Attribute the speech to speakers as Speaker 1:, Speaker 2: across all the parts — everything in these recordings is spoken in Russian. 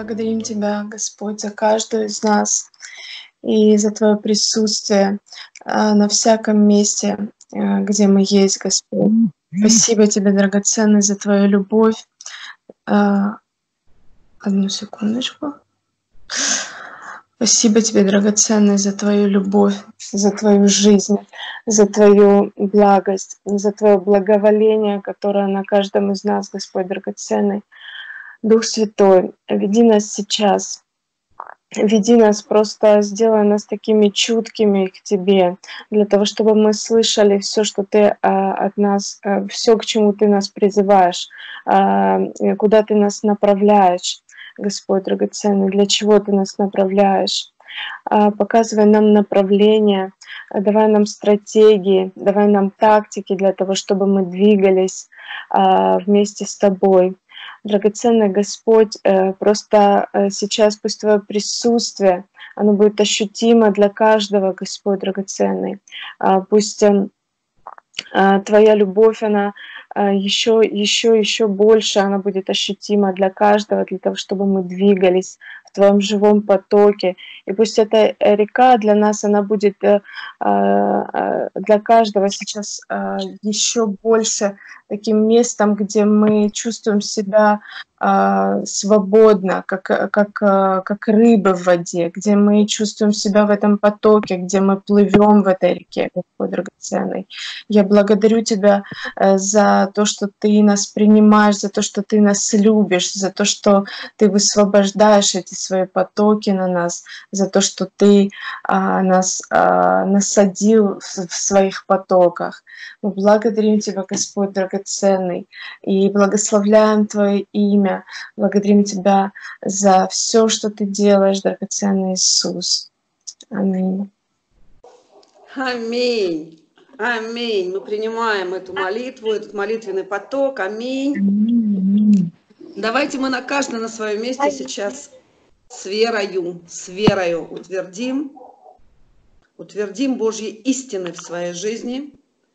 Speaker 1: благодарим Тебя, Господь, за каждую из нас и за Твое присутствие на всяком месте, где мы есть, Господь. Спасибо Тебе, драгоценный, за Твою любовь. Одну секундочку. Спасибо Тебе, драгоценный, за Твою любовь, за Твою жизнь, за Твою благость, за Твое благоволение, которое на каждом из нас, Господь, драгоценный. Дух Святой, веди нас сейчас. Веди нас, просто сделай нас такими чуткими к Тебе, для того, чтобы мы слышали все, что Ты от нас, все, к чему Ты нас призываешь, куда Ты нас направляешь, Господь драгоценный, для чего Ты нас направляешь. Показывай нам направление, давай нам стратегии, давай нам тактики для того, чтобы мы двигались вместе с Тобой. Драгоценный Господь, просто сейчас пусть Твое присутствие, оно будет ощутимо для каждого, Господь драгоценный. Пусть Твоя любовь, она еще больше, она будет ощутима для каждого, для того, чтобы мы двигались в Твоем живом потоке. И пусть эта река для нас, она будет для каждого сейчас еще больше таким местом, где мы чувствуем себя свободно, как рыбы в воде, где мы чувствуем себя в этом потоке, где мы плывем в этой реке, Господь драгоценный. Я благодарю Тебя за то, что Ты нас принимаешь, за то, что Ты нас любишь, за то, что Ты высвобождаешь эти свои потоки на нас, за то, что Ты нас насадил в своих потоках. Мы благодарим Тебя, Господь драгоценный, и благословляем Твое имя. Благодарим Тебя за все, что Ты делаешь, драгоценный Иисус. Аминь.
Speaker 2: Аминь. Аминь. Мы принимаем эту молитву, этот молитвенный поток. Аминь.
Speaker 1: Аминь.
Speaker 2: Давайте мы каждый на своем месте сейчас с верою утвердим Божьи истины в своей жизни.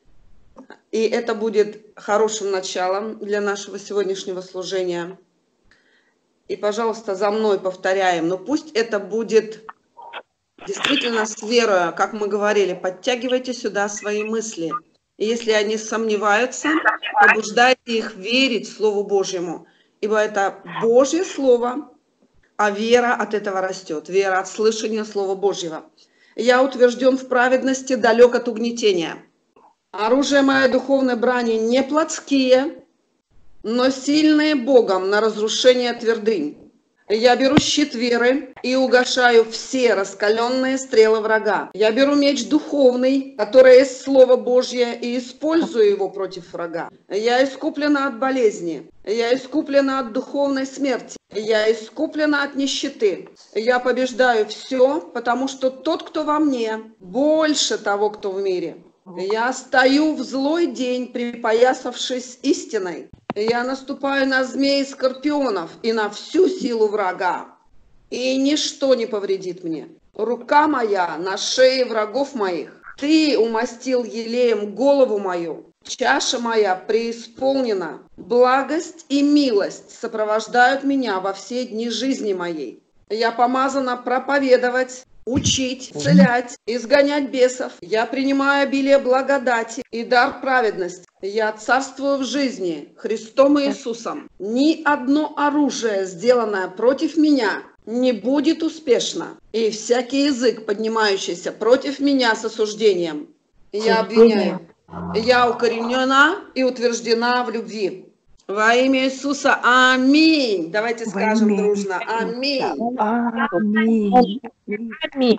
Speaker 2: И это будет хорошим началом для нашего сегодняшнего служения. И, пожалуйста, за мной повторяем. Но пусть это будет действительно с верой, как мы говорили, подтягивайте сюда свои мысли. И если они сомневаются, побуждайте их верить Слову Божьему. Ибо это Божье Слово, а вера от этого растет. Вера от слышания Слова Божьего. Я утвержден в праведности, далек от угнетения. Оружие моей духовной брани не плотские, но сильные Богом на разрушение твердынь. Я беру щит веры и угашаю все раскаленные стрелы врага. Я беру меч духовный, который есть Слово Божье, и использую его против врага. Я искуплена от болезни. Я искуплена от духовной смерти. Я искуплена от нищеты. Я побеждаю все, потому что тот, кто во мне, больше того, кто в мире. Я стою в злой день, припоясавшись истиной. Я наступаю на змей и скорпионов и на всю силу врага, и ничто не повредит мне. Рука моя на шее врагов моих. Ты умастил елеем голову мою. Чаша моя преисполнена. Благость и милость сопровождают меня во все дни жизни моей. Я помазана проповедовать, учить, исцелять, изгонять бесов. Я принимаю обилие благодати и дар праведности. Я царствую в жизни Христом Иисусом. Ни одно оружие, сделанное против меня, не будет успешно. И всякий язык, поднимающийся против меня с осуждением, я обвиняю. Я укоренена и утверждена в любви. Во имя Иисуса. Аминь. Давайте скажем дружно. Аминь.
Speaker 1: Аминь.
Speaker 3: Аминь.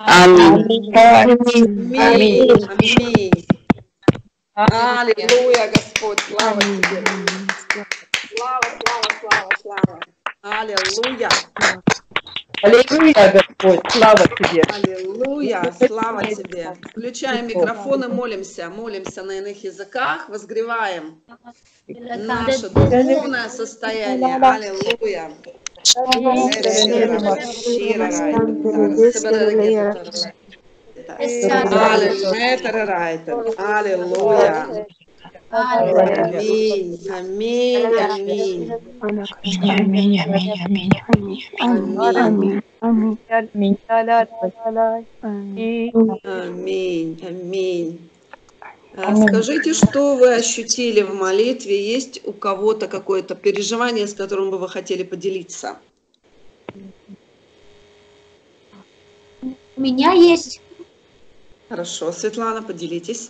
Speaker 2: Аминь. Аминь. Аллилуйя, Господь. Слава Тебе. Слава. Аллилуйя.
Speaker 3: Аллилуйя, Господь. Слава Тебе.
Speaker 2: Аллилуйя. Слава Тебе. Включаем микрофон и молимся. Молимся на иных языках. Возгреваем наше духовное состояние. Аллилуйя. Аллилуйя. Аминь, аминь, аминь,
Speaker 1: Аминь, аминь, аминь, аминь,
Speaker 2: аминь,
Speaker 1: аминь.
Speaker 2: аминь, аминь.
Speaker 1: Аминь.
Speaker 2: Скажите, что вы ощутили в молитве? Есть у кого-то какое-то переживание, с которым бы вы хотели поделиться?
Speaker 4: У меня есть,
Speaker 2: Хорошо, Светлана, поделитесь.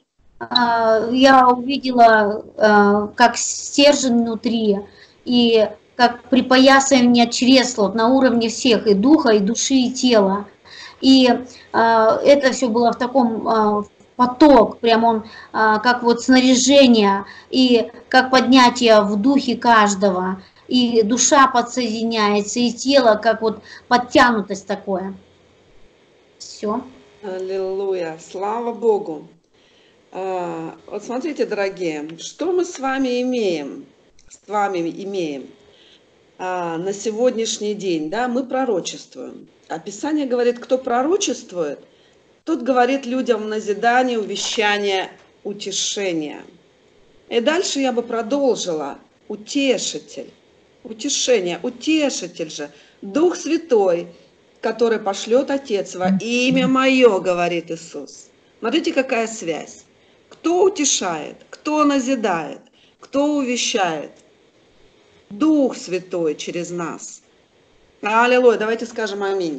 Speaker 4: я увидела, как стержень внутри, и как припоясывание чресла на уровне всех, и духа, и души, и тела. И это все было в таком поток, прям он как вот снаряжение, и как поднятие в духе каждого, и душа подсоединяется, и тело, как вот подтянутость такое. Все.
Speaker 2: Аллилуйя, слава Богу. Вот смотрите, дорогие, что мы с вами имеем? На сегодняшний день, да, мы пророчествуем. А Писание говорит, кто пророчествует, тот говорит людям назидание, увещание, утешение. И дальше я бы продолжила. Утешитель, утешение, утешитель же, Дух Святой, который пошлет Отец во имя Мое, говорит Иисус. Смотрите, какая связь. Кто утешает, кто назидает, кто увещает? Дух Святой через нас. Аллилуйя, давайте скажем аминь.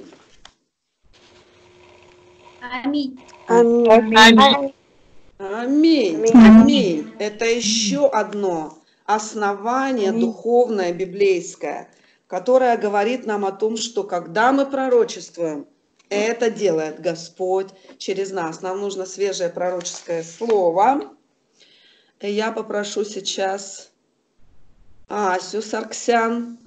Speaker 4: Аминь.
Speaker 1: Аминь.
Speaker 2: Аминь. Аминь. Это еще одно основание духовное, библейское, которое говорит нам о том, что когда мы пророчествуем, это делает Господь через нас. Нам нужно свежее пророческое слово. И я попрошу сейчас Асю Сарксян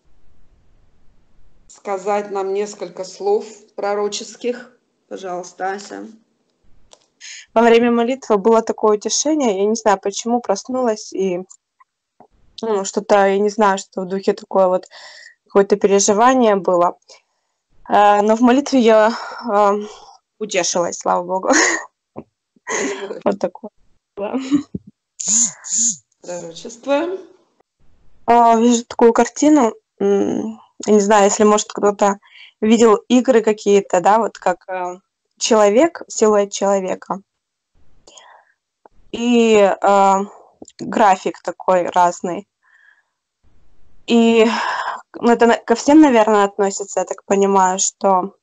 Speaker 2: сказать нам несколько слов пророческих. Пожалуйста, Ася.
Speaker 1: Во время молитвы было такое утешение, я не знаю, почему проснулась, и что-то, я не знаю, что в духе такое вот какое-то переживание было. Но в молитве я утешилась, слава Богу. Вот такое.
Speaker 2: Пророчество.
Speaker 1: Вижу такую картину. Я не знаю, если, может, кто-то видел игры какие-то, да, вот как человек, силуэт человека. И график такой разный. И это ко всем, наверное, относится, я так понимаю, что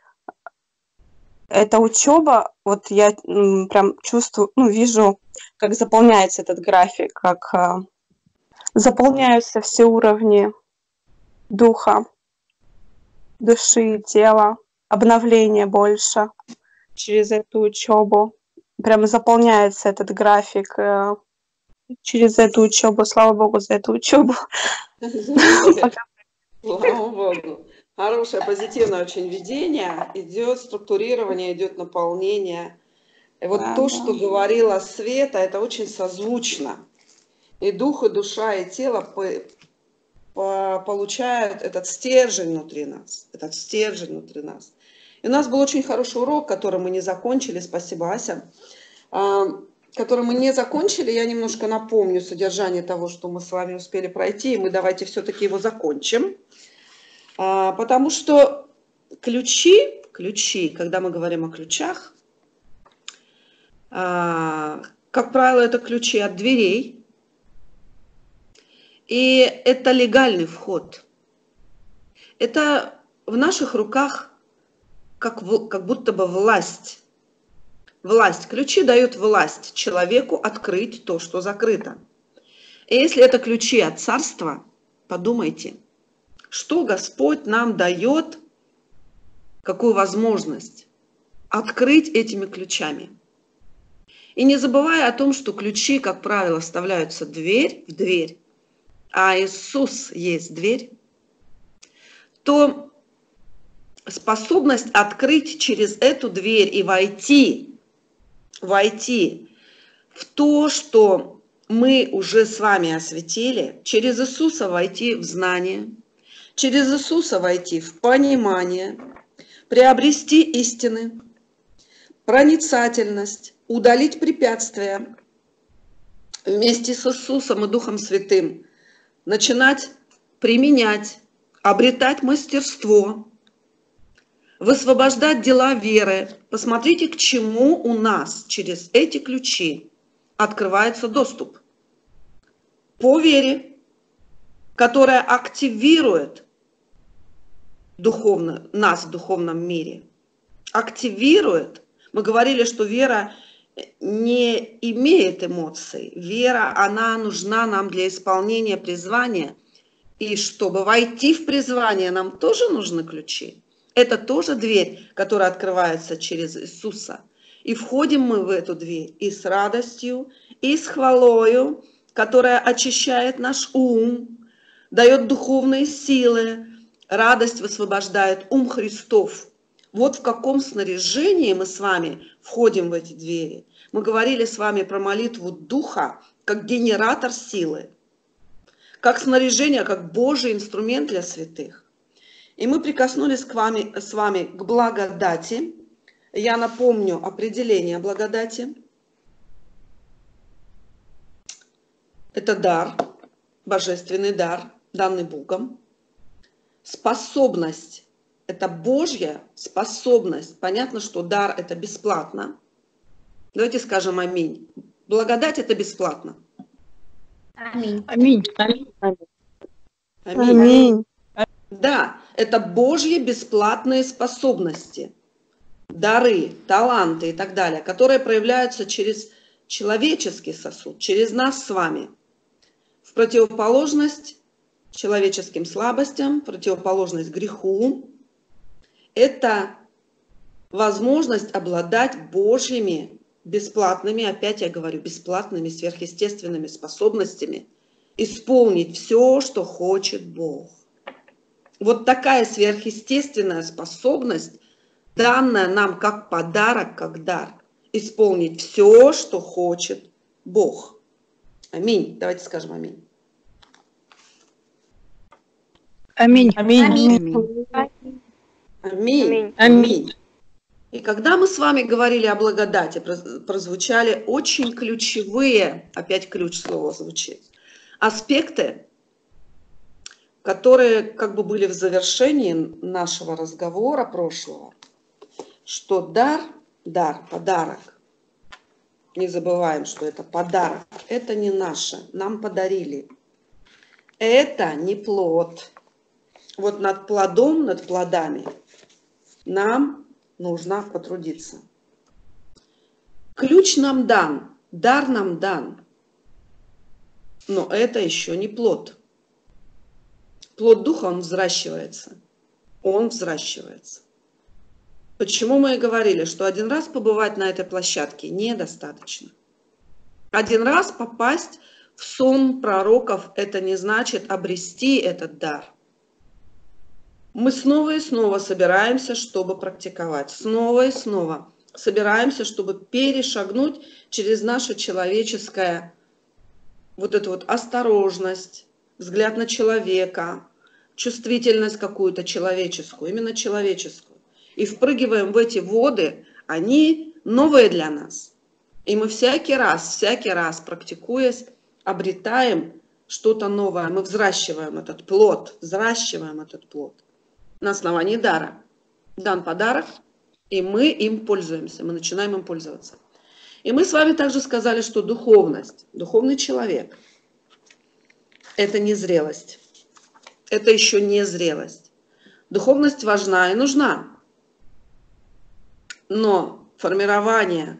Speaker 1: эта учеба, вот я прям чувствую, вижу, как заполняется этот график, как заполняются все уровни духа, души, тела, обновление больше через эту учебу. Прям заполняется этот график через эту учебу. Слава Богу за эту учебу.
Speaker 2: Слава Богу. Хорошее, позитивное очень видение. Идет структурирование, идет наполнение. И вот то, что говорила Света, это очень созвучно. И дух, и душа, и тело получают этот стержень внутри нас. Этот стержень внутри нас. И у нас был очень хороший урок, который мы не закончили. Спасибо, Ася. Который мы не закончили. Я немножко напомню содержание того, что мы с вами успели пройти. И мы давайте все-таки его закончим. Потому что ключи, когда мы говорим о ключах, как правило, это ключи от дверей. И это легальный вход. Это в наших руках как будто бы власть. Власть. Ключи дают власть человеку открыть то, что закрыто. И если это ключи от царства, подумайте, что Господь нам дает, какую возможность открыть этими ключами. И не забывая о том, что ключи, как правило, вставляются в дверь, а Иисус есть дверь, то способность открыть через эту дверь и войти в то, что мы уже с вами осветили, через Иисуса войти в знание, через Иисуса войти в понимание, приобрести истины, проницательность, удалить препятствия, вместе с Иисусом и Духом Святым начинать применять, обретать мастерство, высвобождать дела веры. Посмотрите, к чему у нас через эти ключи открывается доступ. По вере, которая активирует нас в духовном мире. Активирует. Мы говорили, что вера не имеет эмоций. Вера, она нужна нам для исполнения призвания. И чтобы войти в призвание, нам тоже нужны ключи. Это тоже дверь, которая открывается через Иисуса. И входим мы в эту дверь и с радостью, и с хвалою, которая очищает наш ум, дает духовные силы. Радость высвобождает ум Христов. Вот в каком снаряжении мы с вами входим в эти двери. Мы говорили с вами про молитву Духа как генератор силы, как снаряжение, как Божий инструмент для святых. И мы прикоснулись с вами к благодати. Я напомню определение благодати. Это дар, божественный дар, данный Богом. Способность – это Божья способность. Понятно, что дар – это бесплатно. Давайте скажем аминь. Благодать – это бесплатно.
Speaker 4: Аминь.
Speaker 3: Аминь.
Speaker 1: Аминь.
Speaker 2: Да, это Божьи бесплатные способности, дары, таланты и так далее, которые проявляются через человеческий сосуд, через нас с вами. В противоположность человеческим слабостям, противоположность греху. Это возможность обладать Божьими бесплатными, опять я говорю, бесплатными сверхъестественными способностями, исполнить все, что хочет Бог. Вот такая сверхъестественная способность, данная нам как подарок, как дар, исполнить все, что хочет Бог. Аминь. Давайте скажем аминь.
Speaker 3: Аминь.
Speaker 4: Аминь.
Speaker 2: Аминь.
Speaker 3: Аминь.
Speaker 2: И когда мы с вами говорили о благодати, прозвучали очень ключевые, опять ключ слова звучит, аспекты, которые как бы были в завершении нашего разговора прошлого, что дар, подарок, не забываем, что это подарок, это не наше, нам подарили. Это не плод. Вот над плодом, над плодами нам нужно потрудиться. Ключ нам дан, дар нам дан, но это еще не плод. Плод Духа, он взращивается. Он взращивается. Почему мы и говорили, что один раз побывать на этой площадке недостаточно. Один раз попасть в сон пророков, это не значит обрести этот дар. Мы снова и снова собираемся, чтобы практиковать. Снова и снова собираемся, чтобы перешагнуть через наше человеческое, вот эту вот осторожность, взгляд на человека, чувствительность какую-то человеческую, именно человеческую. И впрыгиваем в эти воды, они новые для нас. И мы всякий раз, практикуясь, обретаем что-то новое. Мы взращиваем этот плод, на основании дара. Дан подарок, и мы им пользуемся, мы начинаем им пользоваться. И мы с вами также сказали, что духовность, духовный человек – это не зрелость. Это еще не зрелость. Духовность важна и нужна. Но формирование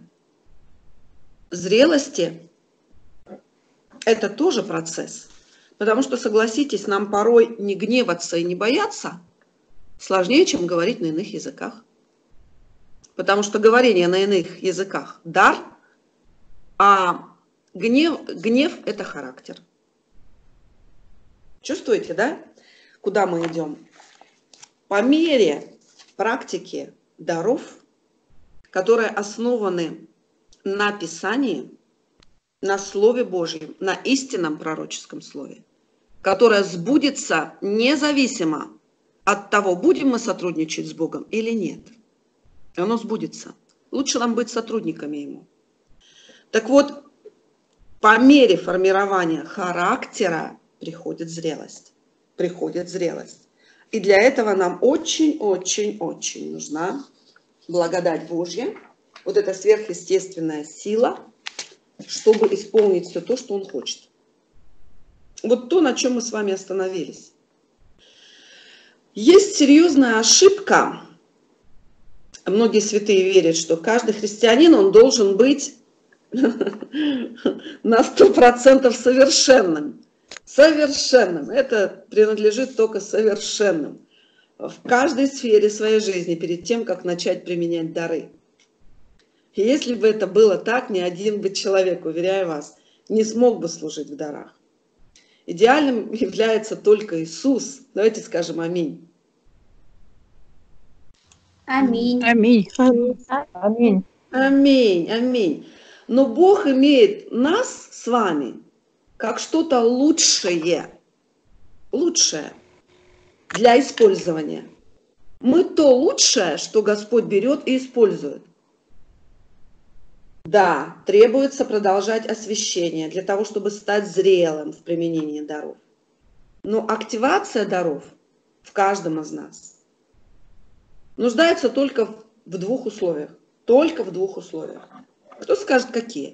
Speaker 2: зрелости – это тоже процесс. Потому что, согласитесь, нам порой не гневаться и не бояться сложнее, чем говорить на иных языках. Потому что говорение на иных языках – дар, а гнев – это характер. Чувствуете, да, куда мы идем? По мере практики даров, которые основаны на Писании, на Слове Божьем, на истинном пророческом Слове, которое сбудется независимо от того, будем мы сотрудничать с Богом или нет. И оно сбудется. Лучше нам быть сотрудниками Ему. Так вот, по мере формирования характера приходит зрелость. Приходит зрелость. И для этого нам очень-очень-очень нужна благодать Божья, вот эта сверхъестественная сила, чтобы исполнить все то, что Он хочет. Вот то, на чем мы с вами остановились. Есть серьезная ошибка. Многие святые верят, что каждый христианин, он должен быть на 100% совершенным. Совершенным. Это принадлежит только совершенным. В каждой сфере своей жизни, перед тем, как начать применять дары. И если бы это было так, ни один бы человек, уверяю вас, не смог бы служить в дарах. Идеальным является только Иисус. Давайте скажем аминь.
Speaker 4: Аминь.
Speaker 3: Аминь.
Speaker 1: Аминь.
Speaker 2: Аминь, аминь. Но Бог имеет нас с вами как что-то лучшее, лучшее для использования. Мы то лучшее, что Господь берет и использует. Да, требуется продолжать освящение для того, чтобы стать зрелым в применении даров. Но активация даров в каждом из нас нуждается только в двух условиях. Только в двух условиях. Кто скажет, какие?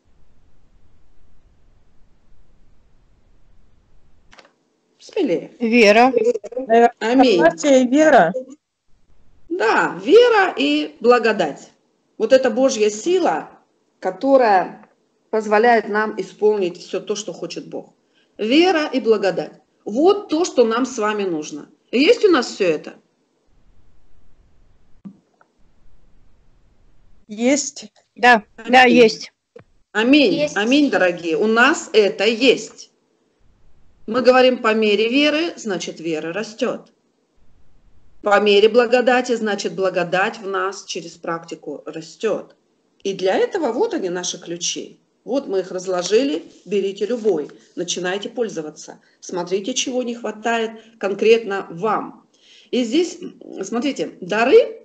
Speaker 2: Смелее.
Speaker 3: Вера.
Speaker 2: Аминь.
Speaker 1: Согласие и вера.
Speaker 2: Да, вера и благодать. Вот это Божья сила, которая позволяет нам исполнить все то, что хочет Бог. Вера и благодать. Вот то, что нам с вами нужно. Есть у нас все это?
Speaker 1: Есть.
Speaker 3: Да, да,
Speaker 2: Аминь.
Speaker 3: есть.
Speaker 2: Аминь.
Speaker 4: Есть.
Speaker 2: Аминь, дорогие. У нас это есть. Мы говорим по мере веры, значит вера растет. По мере благодати, значит благодать в нас через практику растет. И для этого вот они, наши ключи. Вот мы их разложили, берите любой, начинайте пользоваться. Смотрите, чего не хватает конкретно вам. И здесь, смотрите, дары,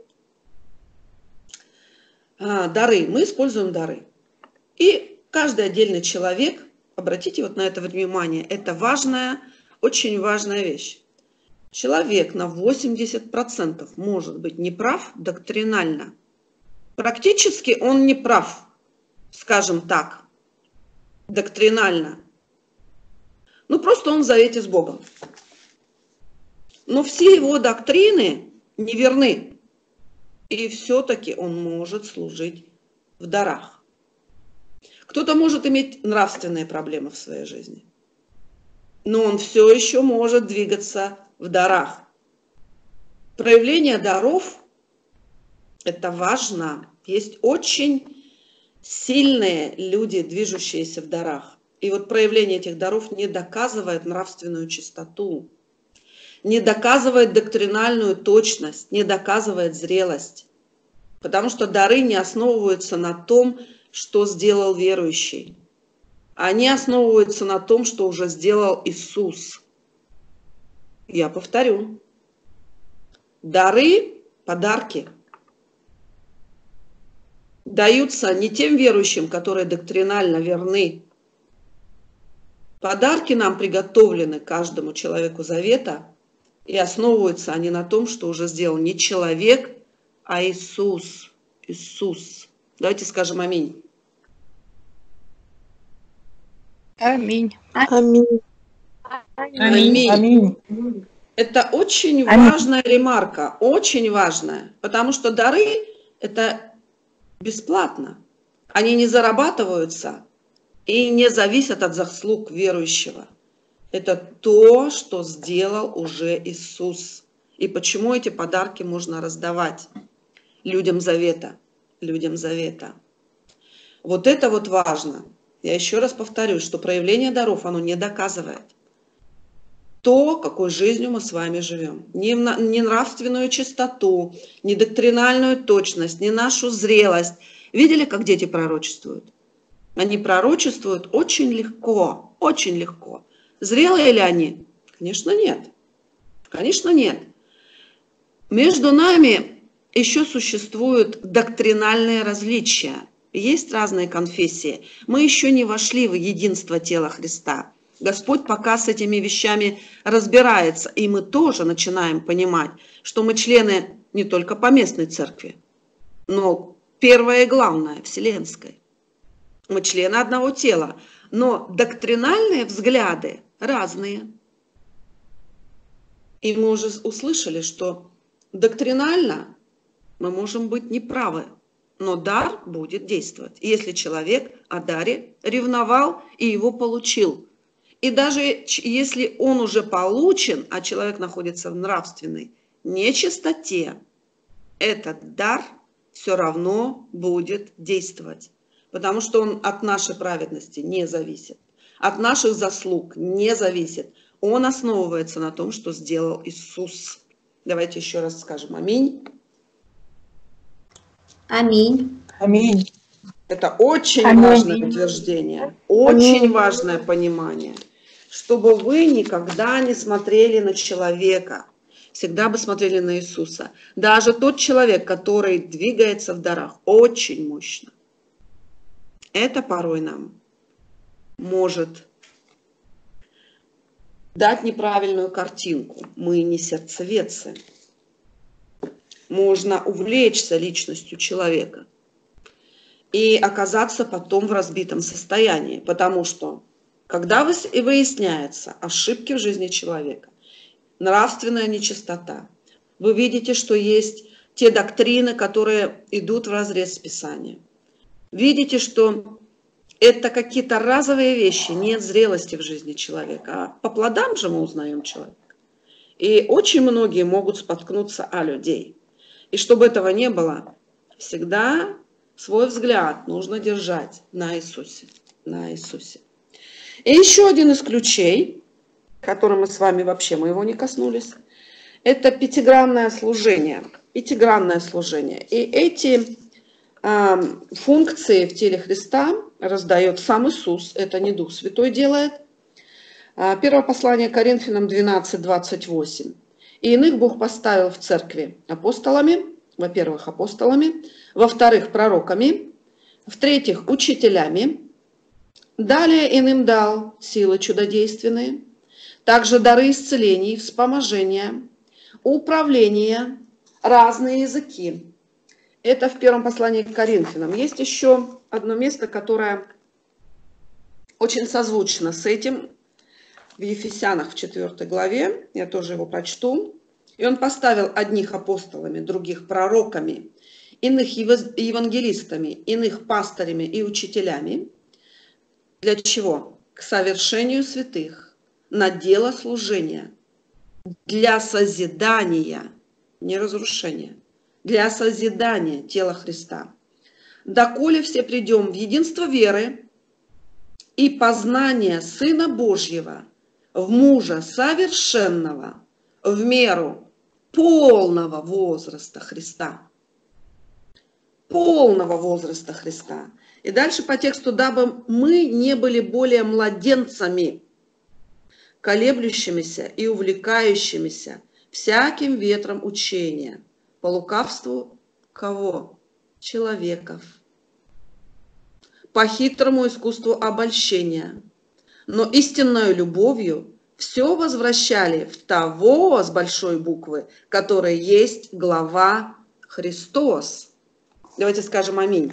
Speaker 2: мы используем дары. И каждый отдельный человек, обратите вот на это внимание, это важная, очень важная вещь. Человек на 80% может быть неправ доктринально. Практически он не прав, скажем так, доктринально. Ну, просто он в завете с Богом. Но все его доктрины неверны. И все-таки он может служить в дарах. Кто-то может иметь нравственные проблемы в своей жизни. Но он все еще может двигаться в дарах. Проявление даров – это важно. Есть очень сильные люди, движущиеся в дарах. И вот проявление этих даров не доказывает нравственную чистоту, не доказывает доктринальную точность, не доказывает зрелость. Потому что дары не основываются на том, что сделал верующий. Они основываются на том, что уже сделал Иисус. Я повторю. Дары, подарки даются не тем верующим, которые доктринально верны. Подарки нам приготовлены каждому человеку завета, и основываются они на том, что уже сделал не человек, а Иисус. Иисус. Давайте скажем аминь.
Speaker 3: Аминь.
Speaker 1: Аминь.
Speaker 2: Аминь.
Speaker 1: Аминь.
Speaker 2: Это очень важная ремарка, очень важная, потому что дары – это бесплатно. Они не зарабатываются и не зависят от заслуг верующего. Это то, что сделал уже Иисус. И почему эти подарки можно раздавать людям завета? Людям завета. Вот это вот важно. Я еще раз повторю, что проявление даров, оно не доказывает то, какой жизнью мы с вами живем. Ни нравственную чистоту, ни доктринальную точность, ни нашу зрелость. Видели, как дети пророчествуют? Они пророчествуют очень легко, очень легко. Зрелые ли они? Конечно, нет. Конечно, нет. Между нами еще существуют доктринальные различия. есть разные конфессии. Мы еще не вошли в единство тела Христа. Господь пока с этими вещами разбирается, и мы тоже начинаем понимать, что мы члены не только поместной церкви, но первое и главное, вселенской. Мы члены одного тела, но доктринальные взгляды разные. И мы уже услышали, что доктринально мы можем быть неправы, но дар будет действовать, если человек о даре ревновал и его получил. И даже если он уже получен, а человек находится в нравственной нечистоте, этот дар все равно будет действовать, потому что он от нашей праведности не зависит, от наших заслуг не зависит. Он основывается на том, что сделал Иисус. Давайте еще раз скажем аминь.
Speaker 4: Аминь.
Speaker 1: Аминь.
Speaker 2: Это очень
Speaker 1: Аминь.
Speaker 2: важное утверждение, очень важное понимание, чтобы вы никогда не смотрели на человека, всегда бы смотрели на Иисуса. Даже тот человек, который двигается в дарах очень мощно, это порой нам может дать неправильную картинку. Мы не сердцеведцы. Можно увлечься личностью человека и оказаться потом в разбитом состоянии, потому что, когда выясняются ошибки в жизни человека, нравственная нечистота, вы видите, что есть те доктрины, которые идут вразрез с Писанием. Видите, что это какие-то разовые вещи, нет зрелости в жизни человека. А по плодам же мы узнаем человека. И очень многие могут споткнуться о людей. И чтобы этого не было, всегда свой взгляд нужно держать на Иисусе. На Иисусе. И еще один из ключей, который мы с вами вообще, мы его не коснулись, это пятигранное служение. Пятигранное служение. И эти функции в теле Христа раздает сам Иисус, это не Дух Святой делает. Первое послание Коринфянам 12:28. И иных Бог поставил в церкви апостолами, во-первых, апостолами, во-вторых, пророками, в-третьих, учителями, далее иным дал силы чудодейственные, также дары исцелений, вспоможения, управления, разные языки. Это в первом послании к Коринфянам. Есть еще одно место, которое очень созвучно с этим, в Ефесянах в 4 главе, я тоже его прочту. И он поставил одних апостолами, других пророками, иных евангелистами, иных пастырями и учителями. Для чего? К совершению святых, на дело служения, для созидания, не разрушения, для созидания тела Христа. Доколе все придем в единство веры и познание Сына Божьего, в мужа совершенного, в меру полного возраста Христа. Полного возраста Христа. И дальше по тексту, дабы мы не были более младенцами, колеблющимися и увлекающимися всяким ветром учения, по лукавству кого? Человеков. По хитрому искусству обольщения, но истинною любовью все возвращали в того с большой буквы, который есть глава Христос. Давайте скажем аминь.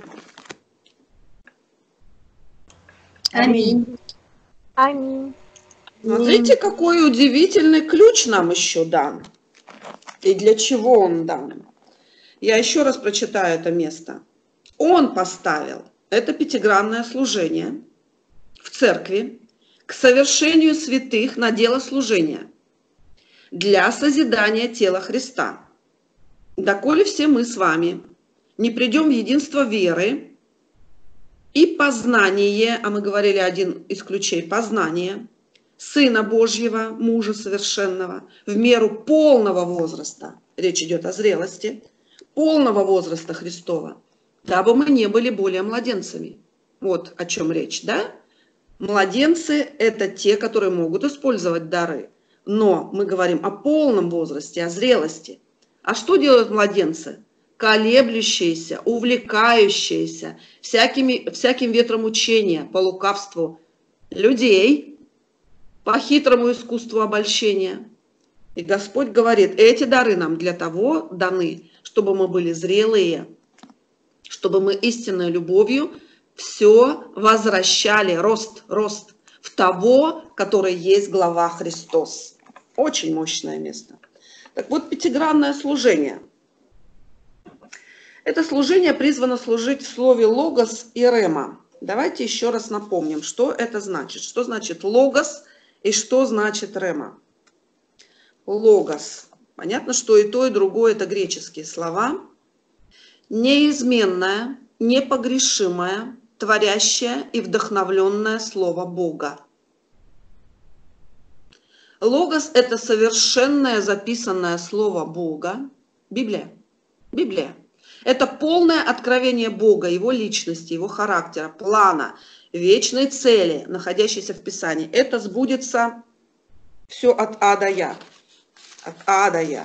Speaker 4: Аминь.
Speaker 3: Аминь.
Speaker 2: Смотрите, какой удивительный ключ нам еще дан. И для чего он дан. Я еще раз прочитаю это место. Он поставил это пятигранное служение в церкви к совершению святых на дело служения для созидания тела Христа. Доколе все мы с вами не придем в единство веры и познание, а мы говорили один из ключей познания, Сына Божьего, мужа совершенного, в меру полного возраста, речь идет о зрелости, полного возраста Христова, дабы мы не были более младенцами. Вот о чем речь, да? Младенцы – это те, которые могут использовать дары. Но мы говорим о полном возрасте, о зрелости. А что делают младенцы? колеблющиеся, увлекающиеся всяким ветром учения по лукавству людей, по хитрому искусству обольщения. И Господь говорит, эти дары нам для того даны, чтобы мы были зрелые, чтобы мы истинной любовью все возвращали, рост в того, который есть глава Христос. Очень мощное место. Так вот, пятигранное служение. Это служение призвано служить в слове логос и рема. Давайте еще раз напомним, что это значит. Что значит логос и что значит рема. Логос. Понятно, что и то, и другое – это греческие слова. Неизменное, непогрешимое, творящее и вдохновленное слово Бога. Логос – это совершенное записанное слово Бога. Библия. Библия. Это полное откровение Бога, Его личности, Его характера, плана, вечной цели, находящейся в Писании. Это сбудется все от А до Я. От А до Я.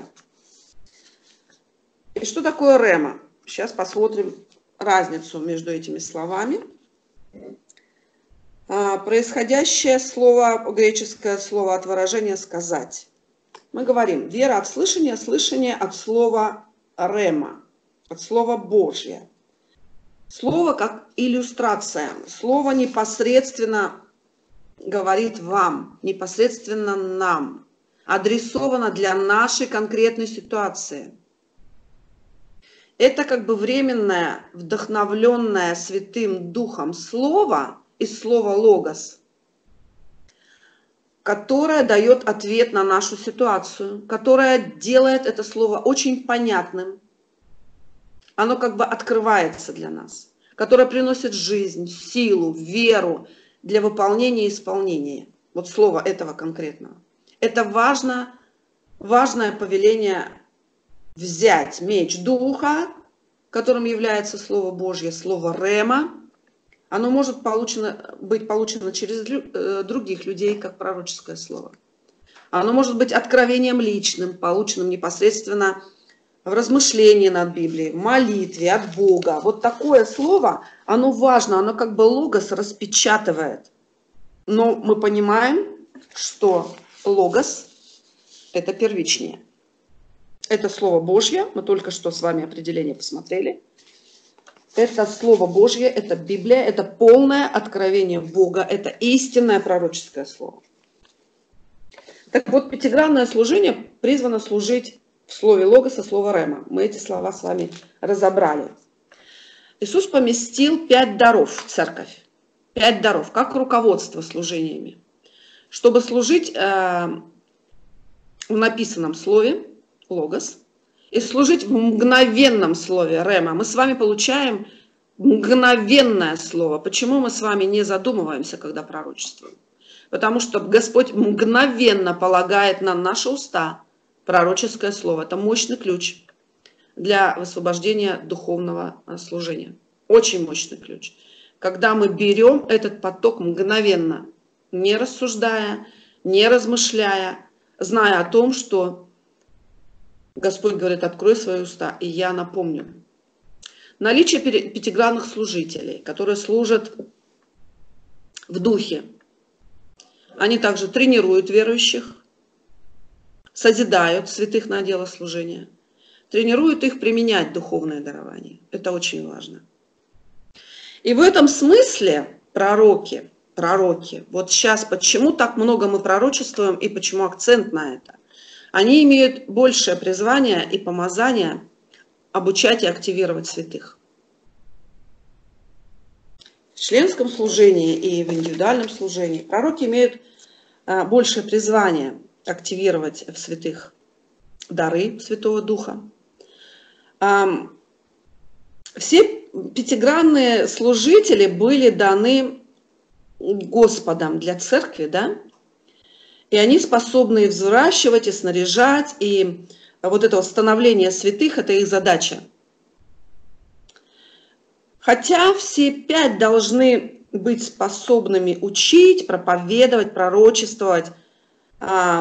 Speaker 2: И что такое рема? Сейчас посмотрим разницу между этими словами. Происходящее слово, греческое слово от выражения «сказать». Мы говорим «вера от слышания, слышание от слова рема». От слова Божье. Слово как иллюстрация. Слово непосредственно говорит вам, непосредственно нам. Адресовано для нашей конкретной ситуации. Это как бы временное, вдохновленное Святым Духом слово из слова логос, которое дает ответ на нашу ситуацию, которое делает это слово очень понятным. Оно как бы открывается для нас, которое приносит жизнь, силу, веру для выполнения и исполнения. Вот слово этого конкретного. Это важное повеление взять меч Духа, которым является Слово Божье, Слово Рема. Оно может быть получено через других людей, как пророческое слово. Оно может быть откровением личным, полученным непосредственно в размышлении над Библией, в молитве от Бога. Вот такое слово, оно важно, оно как бы логос распечатывает. Но мы понимаем, что логос – это первичнее. Это Слово Божье, мы только что с вами определение посмотрели. Это Слово Божье, это Библия, это полное откровение Бога, это истинное пророческое слово. Так вот, пятигранное служение призвано служить в слове логоса, слово рема. Мы эти слова с вами разобрали. Иисус поместил 5 даров в церковь. 5 даров, как руководство служениями. Чтобы служить в написанном слове, логос, и служить в мгновенном слове рема. Мы с вами получаем мгновенное слово. Почему мы с вами не задумываемся, когда пророчествуем? Потому что Господь мгновенно полагает на наши уста пророческое слово. Это мощный ключ для высвобождения духовного служения. Очень мощный ключ. Когда мы берем этот поток мгновенно, не рассуждая, не размышляя, зная о том, что Господь говорит, открой свои уста, и я напомню. Наличие пятигранных служителей, которые служат в духе. Они также тренируют верующих, созидают святых на дело служения, тренируют их применять духовное дарование. Это очень важно. И в этом смысле пророки, вот сейчас почему так много мы пророчествуем и почему акцент на это? Они имеют большее призвание и помазание обучать и активировать святых. В членском служении и в индивидуальном служении пророки имеют большее призвание активировать в святых дары Святого Духа. Все пятигранные служители были даны Господом для церкви, да? И они способны взращивать и снаряжать, и вот это становление святых – это их задача. Хотя все 5 должны быть способными учить, проповедовать, пророчествовать,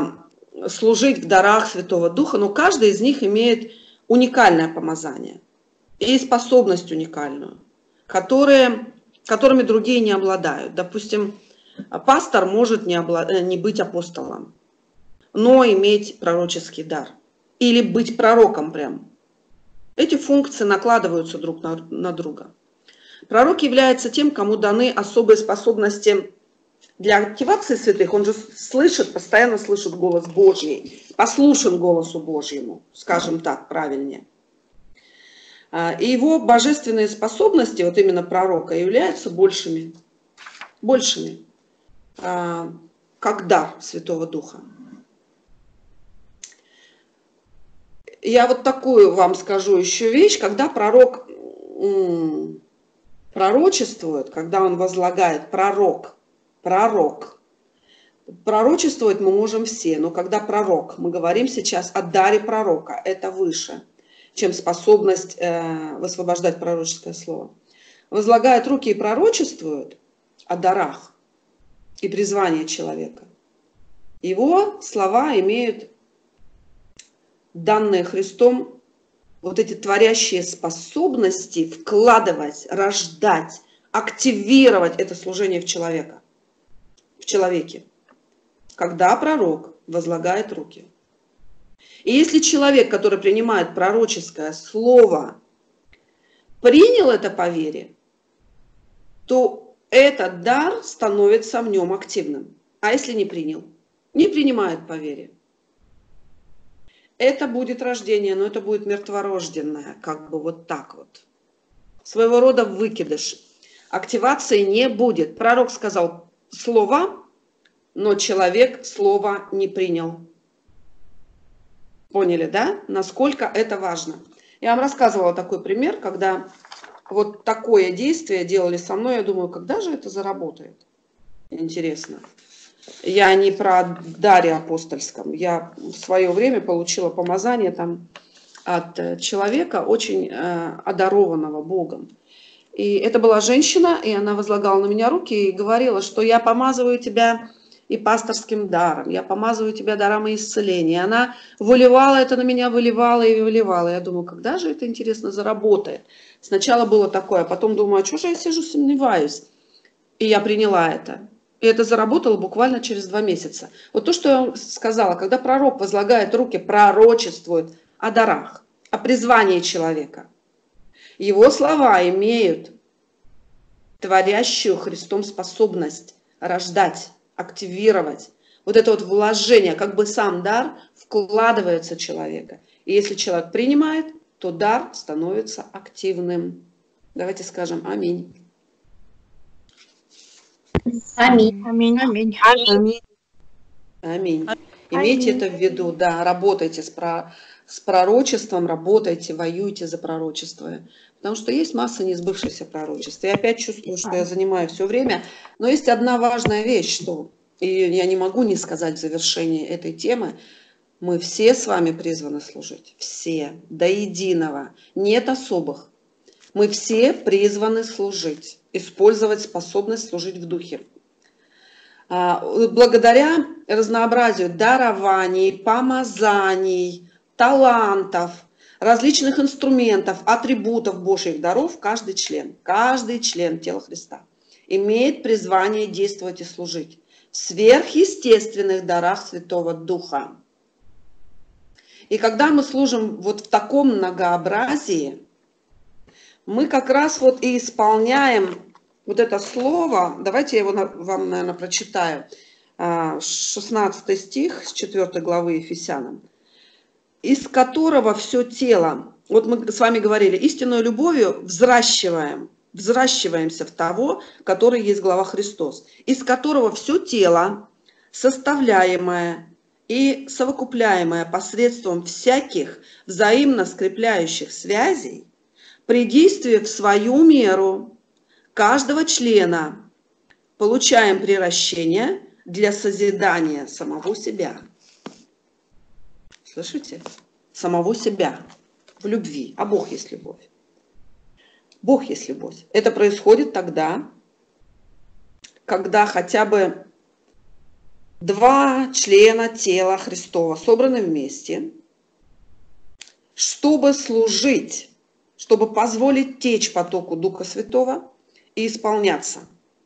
Speaker 2: служить в дарах Святого Духа, но каждый из них имеет уникальное помазание. и способность уникальную, которыми другие не обладают. Допустим, пастор может не быть апостолом, но иметь пророческий дар. Или быть пророком прям. Эти функции накладываются друг на друга. Пророк является тем, кому даны особые способности для активации святых. Он же слышит, постоянно слышит голос Божий, послушен голосу Божьему, скажем так, правильнее. И его божественные способности, вот именно пророка, являются большими, как дар Святого Духа. Я вот такую вам скажу еще вещь, когда пророк пророчествует, когда он возлагает, пророчествовать мы можем все, но когда пророк, мы говорим сейчас о даре пророка, это выше, чем способность высвобождать пророческое слово. Возлагает руки и пророчествует о дарах и призвании человека. Его слова имеют данные Христом вот эти творящие способности вкладывать, рождать, активировать это служение в человеке, когда пророк возлагает руки. И если человек, который принимает пророческое слово, принял это по вере, то этот дар становится в нем активным. А если не принял, не принимает по вере, это будет рождение, но это будет мертворожденное, как бы вот так вот. Своего рода выкидыш. Активации не будет. Пророк сказал слово, но человек слово не принял. Поняли, да? Насколько это важно. Я вам рассказывала такой пример, когда вот такое действие делали со мной. Я думаю, когда же это заработает? Интересно. Я не про даре апостольском. Я в свое время получила помазание там от человека, очень одарованного Богом. И это была женщина, и она возлагала на меня руки и говорила, что я помазываю тебя и пасторским даром, я помазываю тебя даром исцеления. И она выливала это на меня, выливала и выливала. Я думаю, когда же это, интересно, заработает? Сначала было такое, а потом думаю, а что же я сижу, сомневаюсь? И я приняла это. И это заработало буквально через 2 месяца. Вот то, что я вам сказала, когда пророк возлагает руки, пророчествует о дарах, о призвании человека, его слова имеют творящую Христом способность рождать, активировать. Вот это вот вложение, как бы сам дар вкладывается в человека. И если человек принимает, то дар становится активным. Давайте скажем аминь.
Speaker 4: Аминь.
Speaker 3: Аминь. Аминь.
Speaker 2: Аминь. Аминь. Имейте это в виду, да, работайте с пророчеством, работайте, воюйте за пророчество. Потому что есть масса несбывшихся пророчеств. Я опять чувствую, что я занимаю все время. Но есть одна важная вещь, что, и я не могу не сказать в завершении этой темы, мы все с вами призваны служить. Все, до единого. Нет особых. Мы все призваны служить, использовать способность служить в духе. Благодаря разнообразию дарований, помазаний, талантов, различных инструментов, атрибутов Божьих даров, каждый член тела Христа имеет призвание действовать и служить в сверхъестественных дарах Святого Духа. И когда мы служим вот в таком многообразии, мы как раз вот и исполняем вот это слово. Давайте я его вам, наверное, прочитаю. 16 стих с 4 главы Ефесянам. Из которого все тело, вот мы с вами говорили, истинной любовью взращиваемся в того, который есть глава Христос, из которого все тело, составляемое и совокупляемое посредством всяких взаимно скрепляющих связей, при действии в свою меру каждого члена получаем приращение для созидания самого себя. Слышите? Самого себя в любви. А Бог есть любовь. Бог есть любовь. Это происходит тогда, когда хотя бы 2 члена тела Христова собраны вместе, чтобы служить чтобы позволить течь потоку Духа Святого и исполняться.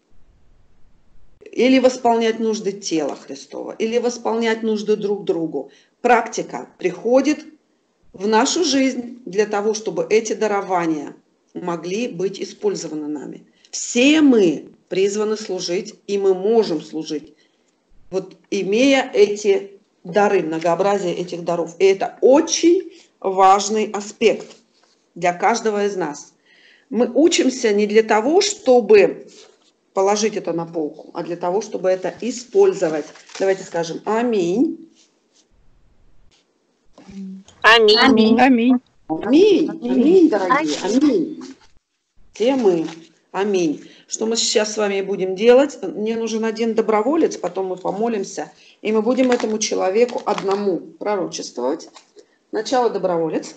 Speaker 2: Или восполнять нужды тела Христова, или восполнять нужды друг другу. Практика приходит в нашу жизнь для того, чтобы эти дарования могли быть использованы нами. Все мы призваны служить, и мы можем служить, вот имея эти дары, многообразие этих даров. И это очень важный аспект для каждого из нас. Мы учимся не для того, чтобы положить это на полку, а для того, чтобы это использовать. Давайте скажем аминь.
Speaker 3: Аминь. Аминь.
Speaker 2: Аминь, аминь, дорогие, аминь. Все мы, аминь. Что мы сейчас с вами будем делать? Мне нужен один доброволец, потом мы помолимся, и мы будем этому человеку одному пророчествовать. Начало доброволец.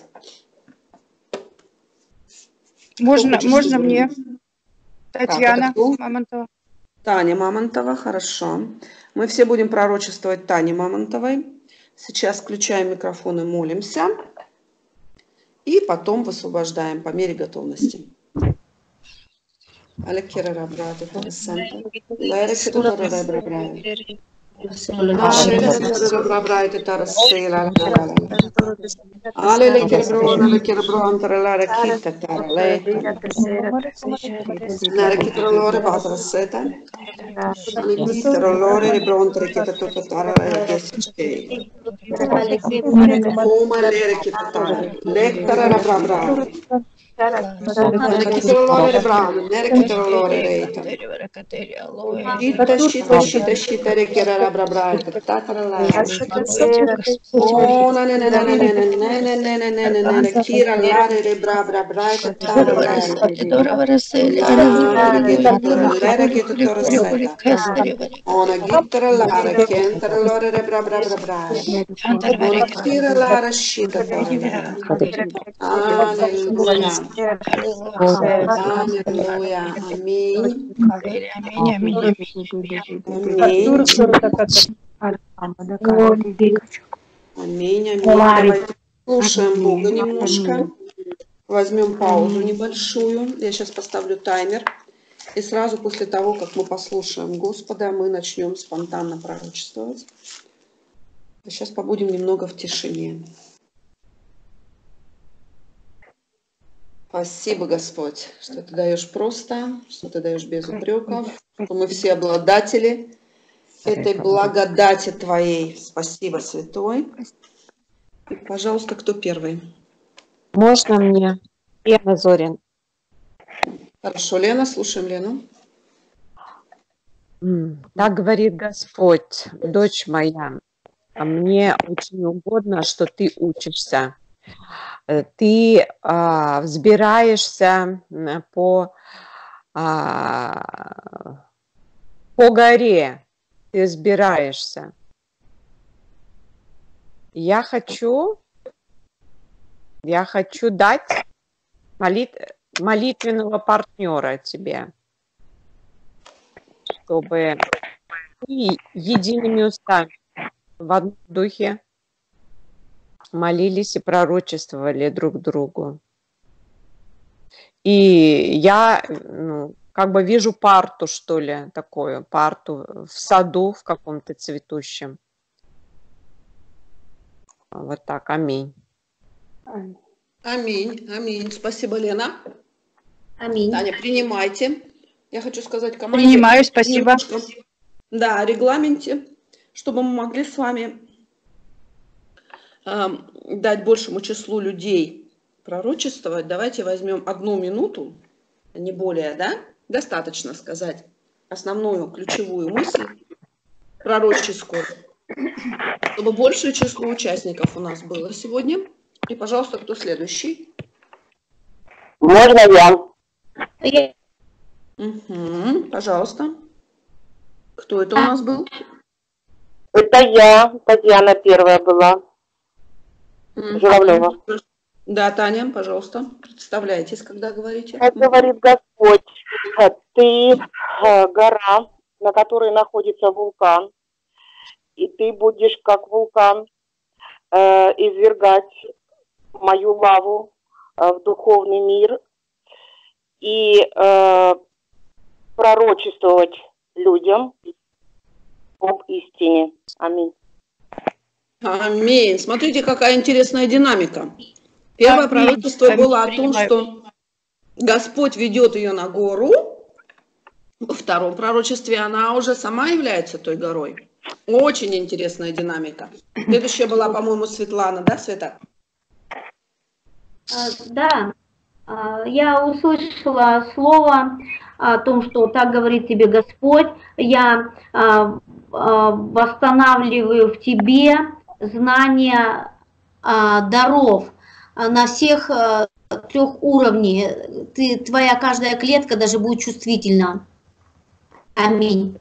Speaker 3: Можно
Speaker 2: говорить?
Speaker 3: мне? Татьяна
Speaker 2: кто?
Speaker 3: Мамонтова.
Speaker 2: Таня Мамонтова, хорошо. Мы все будем пророчествовать Тане Мамонтовой. Сейчас включаем микрофон и молимся. И потом высвобождаем по мере готовности. Аллилуйя. Аминь. Аминь. Аминь. Давайте слушаем Бога немножко. Возьмем паузу небольшую. Я сейчас поставлю таймер. И сразу после того, как мы послушаем Господа, мы начнем спонтанно пророчествовать. Сейчас побудем немного в тишине. Спасибо, Господь, что Ты даешь просто, что Ты даешь без упреков, что мы все обладатели этой благодати Твоей. Спасибо, Святой. И, пожалуйста, кто первый?
Speaker 5: Можно мне? Лена Зорин.
Speaker 2: Хорошо, Лена, слушаем Лену.
Speaker 5: Так говорит Господь, дочь моя, мне очень угодно, что ты учишься. Ты взбираешься по горе, ты взбираешься. Я хочу дать молитвенного партнера тебе, чтобы мы едиными устами в одном духе молились и пророчествовали друг другу. И я как бы вижу парту, что ли, такую парту в саду в каком-то цветущем. Вот так, аминь.
Speaker 2: Аминь, аминь. Спасибо, Лена.
Speaker 4: Аминь.
Speaker 2: Таня, принимайте. Я хочу сказать команде.
Speaker 3: Принимаю, спасибо.
Speaker 2: Да, о регламенте, чтобы мы могли с вами дать большему числу людей пророчествовать. Давайте возьмем 1 минуту, не более, да? Достаточно сказать основную ключевую мысль пророческую, чтобы большее число участников у нас было сегодня. И, пожалуйста, кто следующий?
Speaker 6: Можно я?
Speaker 2: Угу, пожалуйста. Кто это у нас был?
Speaker 6: Это я, Татьяна первая была. Журавлева.
Speaker 2: Да, Таня, пожалуйста, представляйтесь, когда говорите.
Speaker 6: Как говорит Господь, ты гора, на которой находится вулкан, и ты будешь как вулкан извергать мою лаву в духовный мир и пророчествовать людям об истине. Аминь.
Speaker 2: Аминь. Смотрите, какая интересная динамика. Первое пророчество было о том, что Господь ведет ее на гору. Во втором пророчестве она уже сама является той горой. Очень интересная динамика. Следующая была, по-моему, Светлана, да, Света?
Speaker 4: Да, я услышала слово о том, что так говорит тебе Господь. Я восстанавливаю в тебе знания даров на всех 3 уровнях. Твоя каждая клетка даже будет чувствительна. Аминь.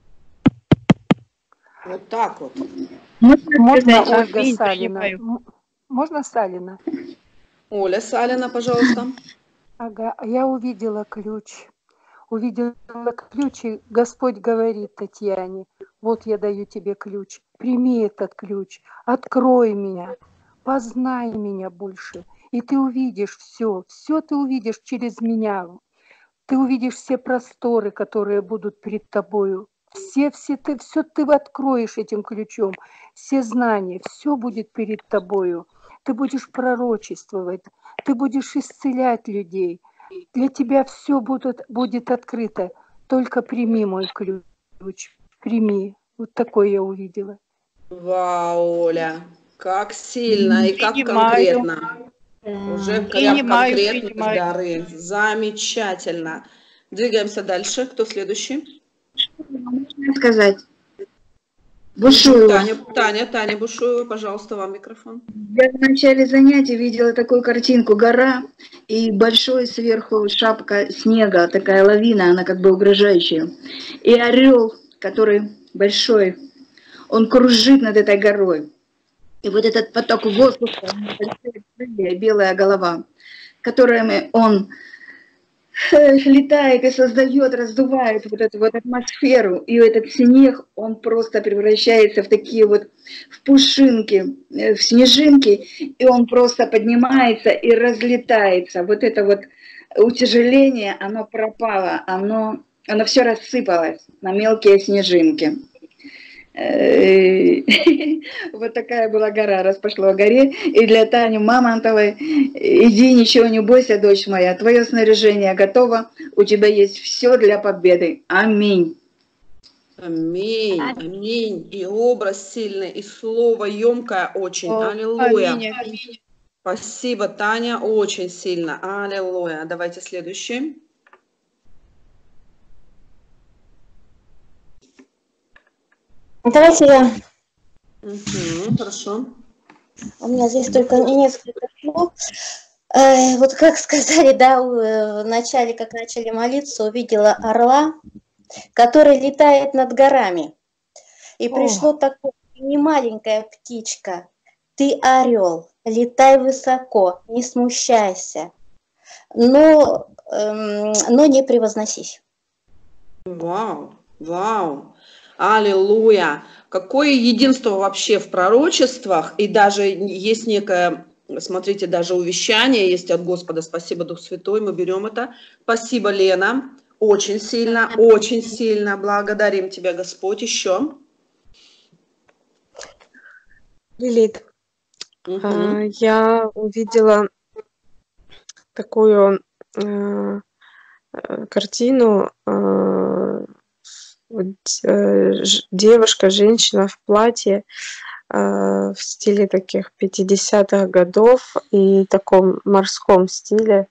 Speaker 2: Вот так вот.
Speaker 3: Можно
Speaker 7: Ольга Салина? Можно Салина?
Speaker 2: Оля Салина, пожалуйста.
Speaker 7: Ага, я увидела ключ. Увидела ключ, и Господь говорит Татьяне: вот я даю тебе ключ, прими этот ключ, открой меня, познай меня больше, и ты увидишь все ты увидишь через меня. Ты увидишь все просторы, которые будут перед тобою. Все ты откроешь этим ключом. Все знания, все будет перед тобою. Ты будешь пророчествовать, ты будешь исцелять людей. Для тебя все будет открыто. Только прими мой ключ. Прими. Вот такое я увидела.
Speaker 2: Вау, Оля, как сильно и как конкретно. Уже прям конкретные дары. Замечательно. Двигаемся дальше. Кто следующий?
Speaker 8: Можно сказать? Бушуева.
Speaker 2: Таня Бушуева, пожалуйста, вам микрофон.
Speaker 8: Я в начале занятия видела такую картинку: гора и большой сверху шапка снега, такая лавина, она как бы угрожающая. И орел, который большой, он кружит над этой горой. И вот этот поток воздуха, белая голова, которыми он летает и создает, раздувает вот эту вот атмосферу, и этот снег, он просто превращается в такие вот, в пушинки, в снежинки, и он просто поднимается и разлетается. Вот это вот утяжеление, оно пропало, оно все рассыпалось на мелкие снежинки. Вот такая была гора, раз пошла в горе. И для Тани Мамонтовой: иди, ничего не бойся, дочь моя, твое снаряжение готово, у тебя есть все для победы. Аминь.
Speaker 2: Аминь, аминь. И образ сильный, и слово емкое очень. Аллилуйя.
Speaker 3: Аминь.
Speaker 2: Спасибо, Таня, очень сильно. Аллилуйя. Давайте следующий.
Speaker 9: Давайте я.
Speaker 2: Хорошо.
Speaker 9: У меня здесь только несколько слов. Вот как сказали, да, в начале, как начали молиться, увидела орла, который летает над горами. И пришло такое: не маленькая птичка, ты орел, летай высоко, не смущайся, но не превозносись.
Speaker 2: Вау, вау. Аллилуйя! Какое единство вообще в пророчествах, и даже есть некое, смотрите, даже увещание есть от Господа. Спасибо, Дух Святой, мы берем это. Спасибо, Лена, очень сильно благодарим Тебя, Господь. Еще.
Speaker 5: Лилит, я увидела такую картину. Девушка, женщина в платье в стиле таких 50-х годов и таком морском стиле,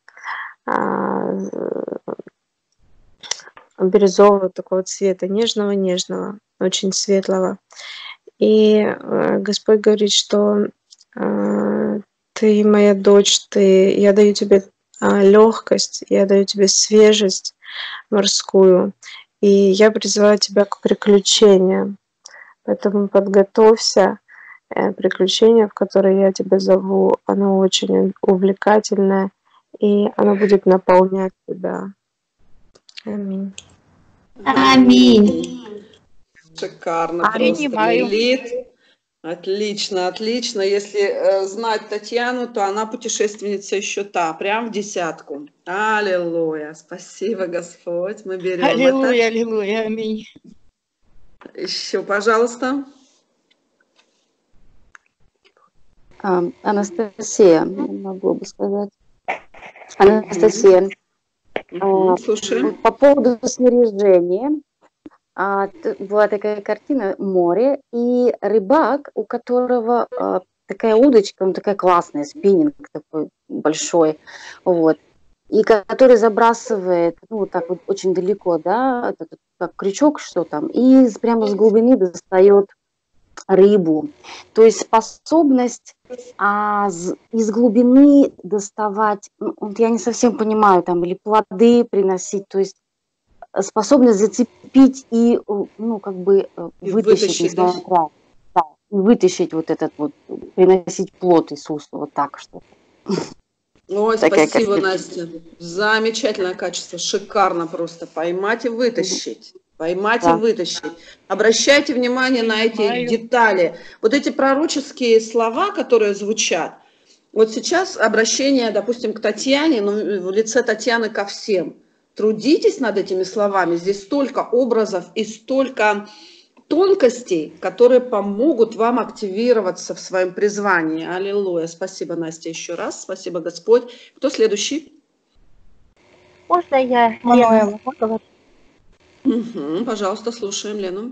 Speaker 5: бирюзового такого цвета, нежного, очень светлого. И Господь говорит, что ты моя дочь, я даю тебе легкость, я даю тебе свежесть морскую. И я призываю тебя к приключениям. Поэтому подготовься. Приключение, в которое я тебя зову, оно очень увлекательное, и оно будет наполнять тебя. Аминь.
Speaker 4: Аминь.
Speaker 2: Шикарно. Просто, Лилит. Отлично, отлично. Если знать Татьяну, то она путешественница еще та, прям в десятку. Аллилуйя. Спасибо, Господь. Мы берем
Speaker 3: Аллилуйя,
Speaker 2: это.
Speaker 3: аллилуйя, аминь.
Speaker 2: Еще, пожалуйста.
Speaker 10: Анастасия, могу бы сказать. Анастасия,
Speaker 2: Слушаем.
Speaker 10: по поводу снаряжения. Была такая картина «Море», и рыбак, у которого такая удочка, он такая классная, спиннинг такой большой, вот, и который забрасывает, ну, вот так вот очень далеко, да, как крючок, что там, и прямо с глубины достает рыбу. То есть способность из глубины доставать, вот я не совсем понимаю, там, или плоды приносить, то есть способность зацепить и, ну, как бы вытащить, несмотря, да, вытащить вот этот вот, приносить плод Иисусу, вот так что-то.
Speaker 2: Ой, спасибо, Настя. Замечательное качество, шикарно просто. Поймать и вытащить. Поймать и вытащить. Обращайте внимание на эти детали. Вот эти пророческие слова, которые звучат. Вот сейчас обращение, допустим, к Татьяне, ну, в лице Татьяны ко всем. Трудитесь над этими словами. Здесь столько образов и столько тонкостей, которые помогут вам активироваться в своем призвании. Аллилуйя. Спасибо, Настя, еще раз. Спасибо, Господь. Кто следующий?
Speaker 11: Можно я, Лена, поговорю?
Speaker 2: Пожалуйста, слушаем Лену.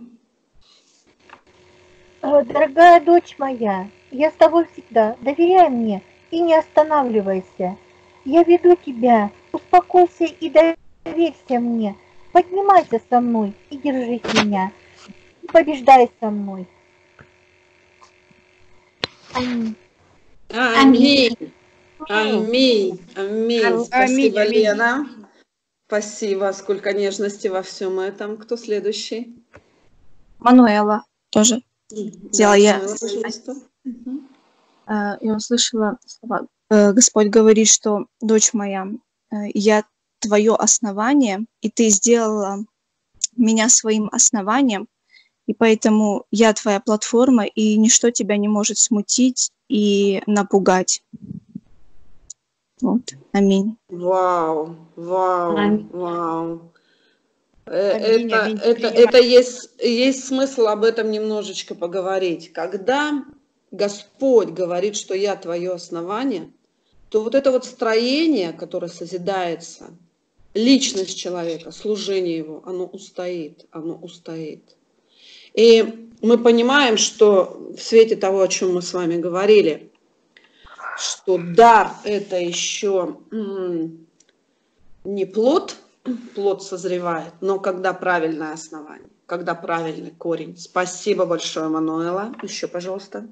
Speaker 11: Дорогая дочь моя, я с тобой всегда. Доверяй мне и не останавливайся. Я веду тебя. Успокойся и доверься мне. Поднимайся со мной и держись меня. Побеждай со мной. Аминь.
Speaker 2: Аминь. Аминь. Аминь. Спасибо,
Speaker 3: Аминь.
Speaker 2: Лена. Спасибо. Сколько нежности во всем этом. Кто следующий?
Speaker 12: Мануэла тоже. Сделала я. Я услышала слова. Господь говорит, что, дочь моя, я твое основание, и ты сделала меня своим основанием, и поэтому я твоя платформа, и ничто тебя не может смутить и напугать. Вот. Аминь.
Speaker 2: Вау, вау,
Speaker 12: Аминь.
Speaker 2: вау.
Speaker 3: Аминь, аминь.
Speaker 2: Это есть смысл об этом немножечко поговорить. Когда Господь говорит, что я твое основание, то вот это вот строение, которое созидается, личность человека, служение его, оно устоит, оно устоит. И мы понимаем, что в свете того, о чем мы с вами говорили, что дар – это еще не плод, плод созревает, но когда правильное основание, когда правильный корень. Спасибо большое, Мануэла. Еще, пожалуйста.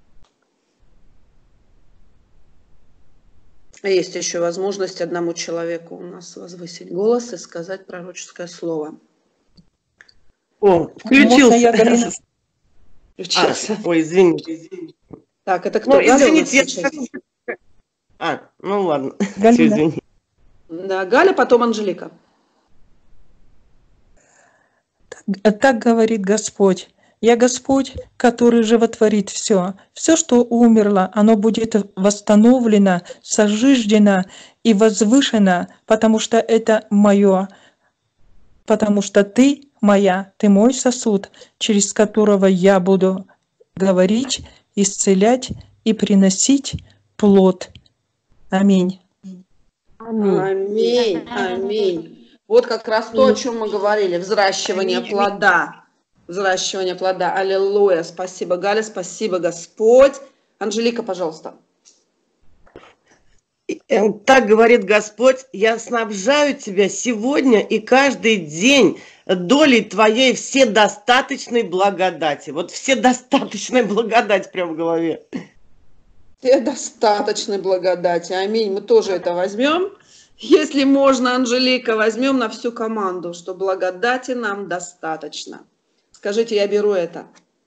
Speaker 2: Есть еще возможность одному человеку у нас возвысить голос и сказать пророческое слово.
Speaker 13: О, включился.
Speaker 2: Включился.
Speaker 13: Ой, извините.
Speaker 2: Так, это кто?
Speaker 13: Ну,
Speaker 2: Галя
Speaker 13: извините,
Speaker 2: у нас
Speaker 13: ну ладно.
Speaker 3: Галина.
Speaker 13: Все, извините.
Speaker 2: Да, Галя, потом Анжелика.
Speaker 14: Так говорит Господь. Я Господь, который животворит все. Все, что умерло, оно будет восстановлено, сожжено и возвышено, потому что это мое. Потому что ты моя, ты мой сосуд, через которого я буду говорить, исцелять и приносить плод. Аминь.
Speaker 2: Аминь. Аминь. Вот как раз то, о чем мы говорили. Взращивание плода. Взращивание плода. Аллилуйя. Спасибо, Галя. Спасибо, Господь. Анжелика, пожалуйста.
Speaker 13: Так говорит Господь, я снабжаю тебя сегодня и каждый день долей твоей вседостаточной благодати. Вот вседостаточная благодать прям в голове.
Speaker 2: Вседостаточной благодати. Аминь. Мы тоже это возьмем. Если можно, Анжелика, возьмем на всю команду, что благодати нам достаточно. Скажите, я беру это.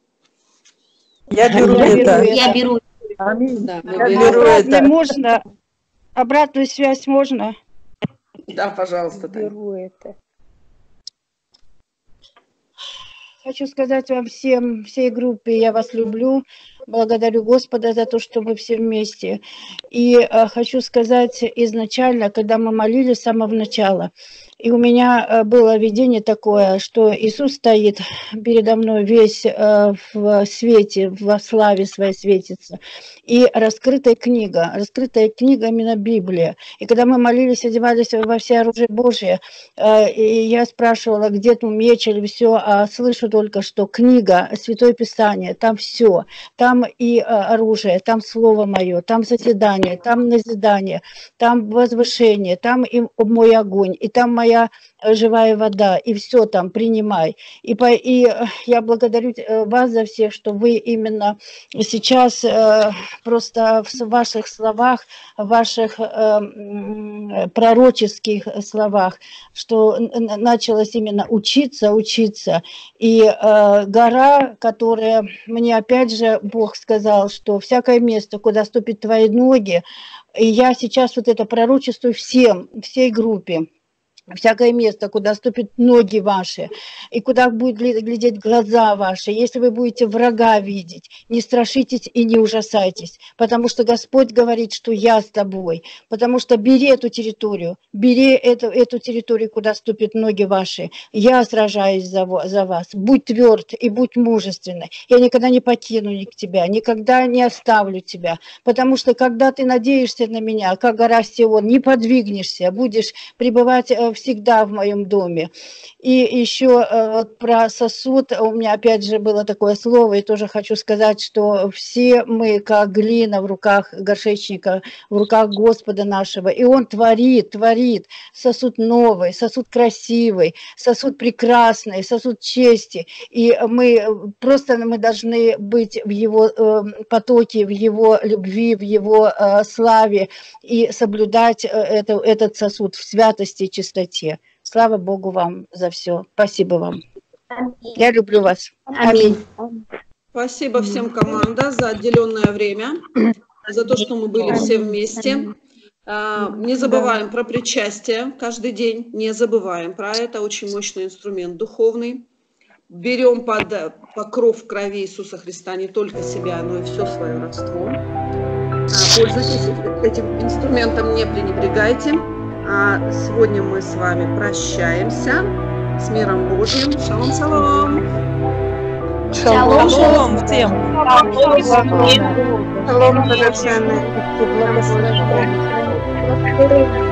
Speaker 14: Я беру это.
Speaker 4: Я беру.
Speaker 3: Аминь.
Speaker 2: Да, мы
Speaker 3: беру это. Можно? Обратную связь можно?
Speaker 2: Да, пожалуйста.
Speaker 7: Беру это.
Speaker 3: хочу сказать вам всем, всей группе, я вас люблю. Благодарю Господа за то, что мы все вместе. И хочу сказать изначально, когда мы молились с самого начала, и у меня было видение такое, что Иисус стоит передо мной весь в свете, во славе своей светится. И раскрытая книга именно Библия. И когда мы молились, одевались во все оружие Божие, и я спрашивала, где тут меч или все, а слышу только, что книга, Святое Писание, там все. Там и оружие, там Слово Мое, там созидание, там назидание, там возвышение, там и мой огонь, и там моя живая вода, и все там принимай. И я благодарю вас за всех, что вы именно сейчас просто в ваших словах, в ваших пророческих словах, что началось именно учиться. И гора, которая мне опять же Бог сказал, что всякое место, куда ступят твои ноги, и я сейчас вот это пророчествую всей группе. Всякое место, куда ступят ноги ваши, и куда будут глядеть глаза ваши. Если вы будете врага видеть, не страшитесь и не ужасайтесь, потому что Господь говорит, что я с тобой. Потому что бери эту территорию, эту территорию, куда ступят ноги ваши. Я сражаюсь за вас. Будь тверд и будь мужественной. Я никогда не покину тебя, никогда не оставлю тебя. Потому что когда ты надеешься на меня, как гора Сион, не подвигнешься, будешь пребывать всегда в моем доме. И еще про сосуд, у меня опять же было такое слово, и тоже хочу сказать, что все мы как глина в руках горшечника, в руках Господа нашего, и Он творит сосуд новый, сосуд красивый, сосуд прекрасный, сосуд чести, и мы должны быть в Его потоке, в Его любви, в Его славе, и соблюдать этот сосуд в святости и чистоте. Слава Богу вам за все. Спасибо вам. Я люблю вас. Аминь.
Speaker 2: Спасибо всем, команда, за отделенное время, за то, что мы были все вместе. Не забываем про причастие каждый день, не забываем про это. Очень мощный инструмент духовный. Берем под покров крови Иисуса Христа не только себя, но и все свое родство. Пользуйтесь этим инструментом, не пренебрегайте. А сегодня мы с вами прощаемся с миром Божьим. Шалом, шалом.
Speaker 5: Шалом всем.
Speaker 1: Шалом, драгоценные.